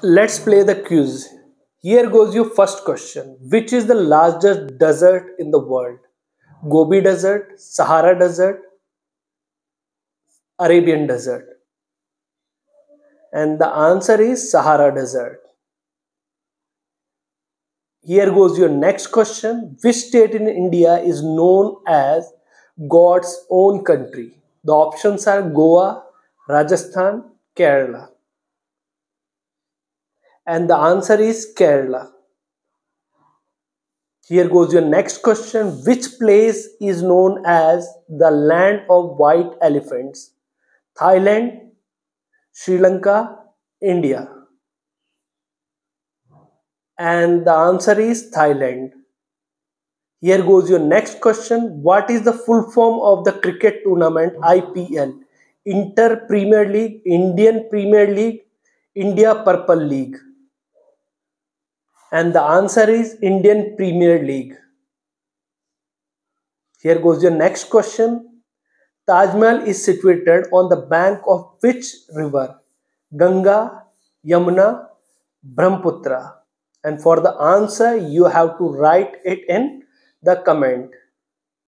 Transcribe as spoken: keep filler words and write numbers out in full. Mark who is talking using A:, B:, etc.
A: Let's play the quiz. Here goes your first question. Which is the largest desert in the world? Gobi Desert, Sahara Desert, Arabian Desert? And the answer is Sahara Desert. Here goes your next question. Which state in India is known as God's own country? The options are Goa, Rajasthan, Kerala. And the answer is Kerala. Here goes your next question. Which place is known as the land of white elephants? Thailand, Sri Lanka, India. And the answer is Thailand. Here goes your next question. What is the full form of the cricket tournament I P L? Inter Premier League, Indian Premier League, India Purple League. And the answer is Indian Premier League. Here goes your next question. Taj Mahal is situated on the bank of which river? Ganga, Yamuna, Brahmaputra. And for the answer, you have to write it in the comment.